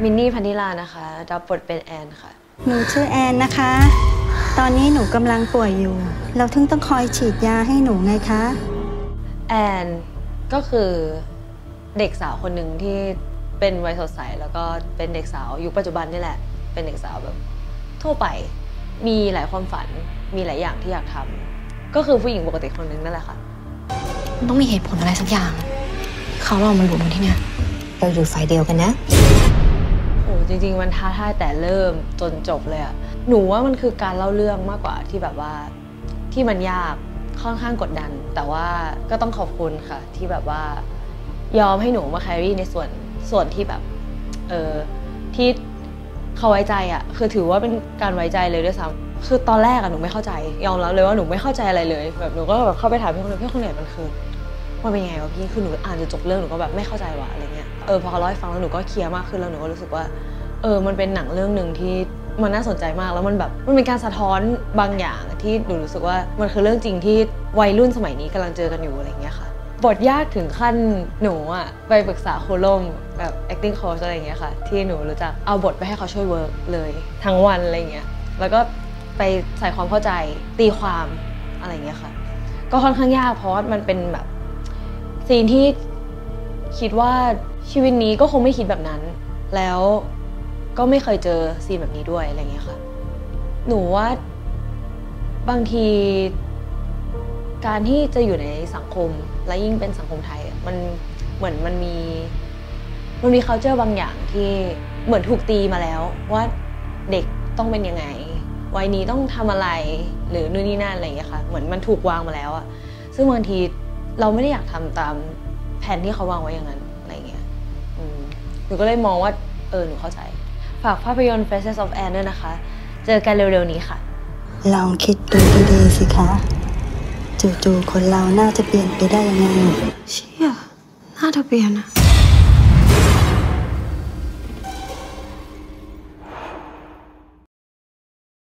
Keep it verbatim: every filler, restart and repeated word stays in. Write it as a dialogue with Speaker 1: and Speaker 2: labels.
Speaker 1: มินนี่พันธิลานะคะรับบทเป็นแอนค่ะ
Speaker 2: หนูชื่อแอนนะคะตอนนี้หนูกำลังป่วยอยู่เราถึงต้องคอยฉีดยาให้หนูไงคะ
Speaker 1: แอนก็คือเด็กสาวคนหนึ่งที่เป็นวัยสดใสแล้วก็เป็นเด็กสาวยุคปัจจุบันนี่แหละเป็นเด็กสาวแบบทั่วไปมีหลายความฝันมีหลายอย่างที่อยากทำก็คือผู้หญิงปกติคนหนึ่งนั่นแหละค่ะ
Speaker 3: มันต้องมีเหตุผลอะไรสักอย่างเขาเรามารวมกันที่เนี่ยเราอยู่ฝ่ายเดียวกันนะ
Speaker 1: โอ้จริงๆมันท้าทายแต่เริ่มจนจบเลยอะหนูว่ามันคือการเล่าเรื่องมากกว่าที่แบบว่าที่มันยากค่อนข้างกดดันแต่ว่าก็ต้องขอบคุณค่ะที่แบบว่ายอมให้หนูมาแครี่ในส่วนส่วนที่แบบเออที่เขาไว้ใจอะคือถือว่าเป็นการไว้ใจเลยด้วยซ้ำคือตอนแรกอะหนูไม่เข้าใจยอมรับเลยว่าหนูไม่เข้าใจอะไรเลยแบบหนูก็แบบเข้าไปถามพี่คนนึงพี่คนไหนมันคือมันเป็นยังไงวะพี่คือหนูอ่านจนจบเรื่องหนูก็แบบไม่เข้าใจวะอะไรเงี้ยเออพอเขาเล่าให้ฟังแล้วหนูก็เคลียร์มากขึ้นแล้วหนูก็รู้สึกว่าเออมันเป็นหนังเรื่องหนึ่งที่มันน่าสนใจมากแล้วมันแบบมันเป็นการสะท้อนบางอย่างที่หนูรู้สึกว่ามันคือเรื่องจริงที่วัยรุ่นสมัยนี้กำลังเจอกันอยู่อะไรเงี้ยค่ะบทยากถึงขั้นหนูอะไปปรึกษาครูล่มแบบ acting coach อะไรเงี้ยค่ะที่หนูรู้จักเอาบทไปให้เขาช่วยเวิร์กเลยทั้งวันอะไรเงี้ยแล้วก็ไปใส่ความเข้าใจตีความอะไรเงี้ยค่ะก็ค่อนข้างยากเพราะว่ามันเป็นแบบซีนที่คิดว่าชีวิตนี้ก็คงไม่คิดแบบนั้นแล้วก็ไม่เคยเจอซีนแบบนี้ด้วยอะไรเงี้ยค่ะหนูว่าบางทีการที่จะอยู่ในสังคมและยิ่งเป็นสังคมไทยมันเหมือนมันมีมันมี culture บางอย่างที่เหมือนถูกตีมาแล้วว่าเด็กต้องเป็นยังไงวัยนี้ต้องทำอะไรหรือนู่นนี่นั่นอะไรอย่างเงี้ยค่ะเหมือนมันถูกวางมาแล้วอะซึ่งบางทีเราไม่ได้อยากทำตามแผนที่เขาวางไว้อย่างนั้นอะไรเงี้ยหนูก็เลยมองว่าเออหนูเข้าใจฝากภาพยนตร์ Faces of Anne ด้วยนะคะเจอกันเร็วๆนี้ค่ะ
Speaker 2: ลองคิดดูดีๆสิคะจู่ๆคนเราน่าจะเปลี่ยนไปได้ยังไง
Speaker 3: เชี่ยน่าจะเปลี่ยนอะ